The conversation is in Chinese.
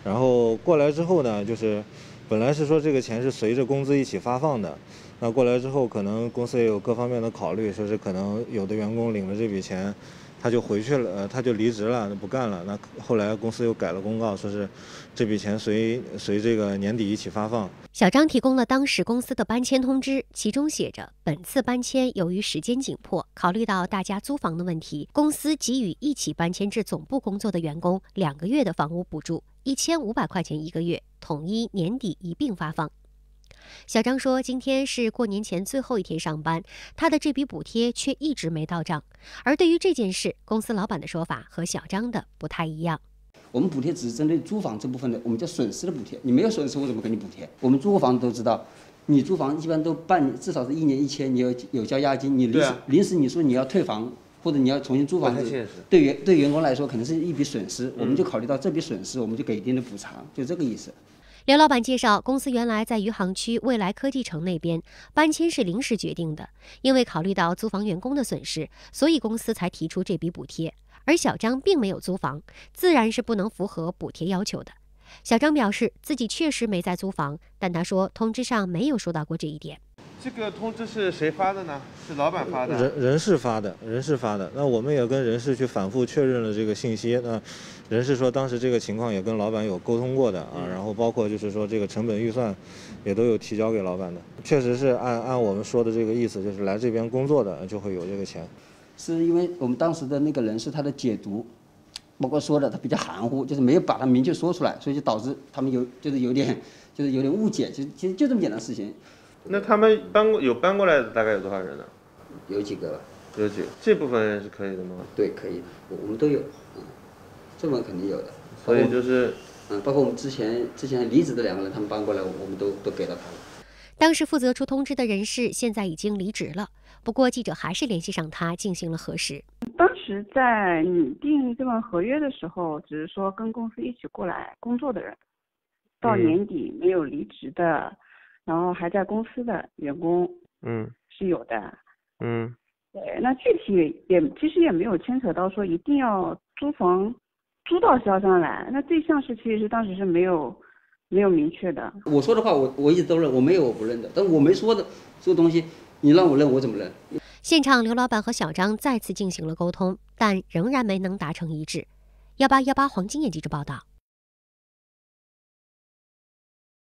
然后过来之后呢，就是本来是说这个钱是随着工资一起发放的，那过来之后可能公司也有各方面的考虑，说是可能有的员工领了这笔钱，他就回去了，他就离职了，不干了。那后来公司又改了公告，说是这笔钱随这个年底一起发放。 小张提供了当时公司的搬迁通知，其中写着：本次搬迁由于时间紧迫，考虑到大家租房的问题，公司给予一起搬迁至总部工作的员工2个月的房屋补助，1500块钱1个月，统一年底一并发放。小张说，今天是过年前最后一天上班，他的这笔补贴却一直没到账。而对于这件事，公司老板的说法和小张的不太一样。 我们补贴只是针对租房这部分的，我们叫损失的补贴。你没有损失，我怎么给你补贴？我们租过房子都知道，你租房一般都至少是1年1000，你有交押金，你临时你说你要退房或者你要重新租房子，对员工来说可能是一笔损失，我们就考虑到这笔损失，我们就给一定的补偿，就这个意思。 刘老板介绍，公司原来在余杭区未来科技城那边，搬迁是临时决定的，因为考虑到租房员工的损失，所以公司才提出这笔补贴。而小张并没有租房，自然是不能符合补贴要求的。小张表示自己确实没在租房，但他说通知上没有说到过这一点。 这个通知是谁发的呢？是老板发的？ 人事发的。那我们也跟人事去反复确认了这个信息。那人事说当时这个情况也跟老板有沟通过的啊，然后包括就是说这个成本预算也都有提交给老板的。确实是按我们说的这个意思，就是来这边工作的就会有这个钱。 是因为我们当时的那个人事他的解读，包括说的他比较含糊，就是没有把它明确说出来，所以就导致他们有点误解，其实就这么简单的事情。 那他们搬过来的大概有多少人呢？ 有几个吧。 有几个？这部分人是可以的吗？ 对，可以，我们都有，这么肯定有的。 所以就是包括我们之前离职的2个人，他们搬过来，我们都给到他了。 当时负责出通知的人事现在已经离职了，不过记者还是联系上他进行了核实。 当时在拟定这份合约的时候，只是说跟公司一起过来工作的人，到年底没有离职的，然后还在公司的员工，是有的，对，那具体其实也没有牵扯到说一定要租房租到萧山来，那这项事其实当时是没有明确的。 我说的话我一直都认，我没有我不认的，但我没说的这个东西，你让我认我怎么认？ 现场刘老板和小张再次进行了沟通，但仍然没能达成一致。1818黄金眼记者报道。